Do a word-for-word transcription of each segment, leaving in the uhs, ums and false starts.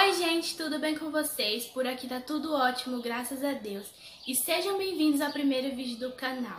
Oi gente, tudo bem com vocês? Por aqui tá tudo ótimo, graças a Deus. E sejam bem-vindos ao primeiro vídeo do canal.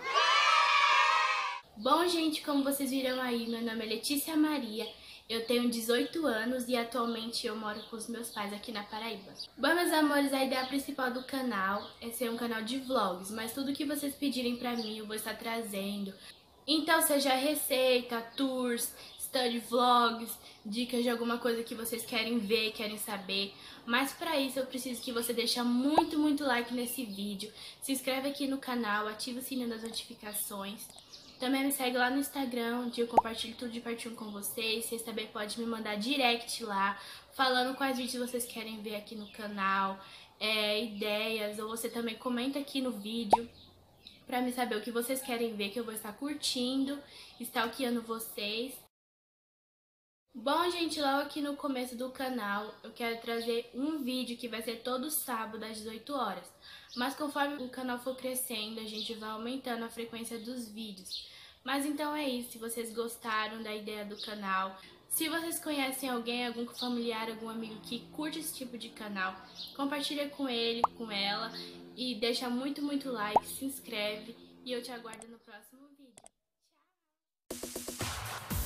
Bom gente, como vocês viram aí, meu nome é Letícia Maria, eu tenho dezoito anos e atualmente eu moro com os meus pais aqui na Paraíba. Bom, meus amores, a ideia principal do canal é ser um canal de vlogs, mas tudo que vocês pedirem pra mim eu vou estar trazendo. Então, seja receita, tours, study vlogs, dicas de alguma coisa que vocês querem ver, querem saber. Mas para isso eu preciso que você deixe muito, muito like nesse vídeo. Se inscreve aqui no canal, ativa o sininho das notificações. Também me segue lá no Instagram, onde eu compartilho tudo de pertinho com vocês. Vocês também podem me mandar direct lá, falando quais vídeos vocês querem ver aqui no canal, é, ideias, ou você também comenta aqui no vídeo pra me saber o que vocês querem ver, que eu vou estar curtindo, stalkeando vocês. Bom, gente, logo aqui no começo do canal, eu quero trazer um vídeo que vai ser todo sábado às dezoito horas. Mas conforme o canal for crescendo, a gente vai aumentando a frequência dos vídeos. Mas então é isso, se vocês gostaram da ideia do canal, se vocês conhecem alguém, algum familiar, algum amigo que curte esse tipo de canal, compartilha com ele, com ela e deixa muito, muito like, se inscreve e eu te aguardo no próximo vídeo. Tchau!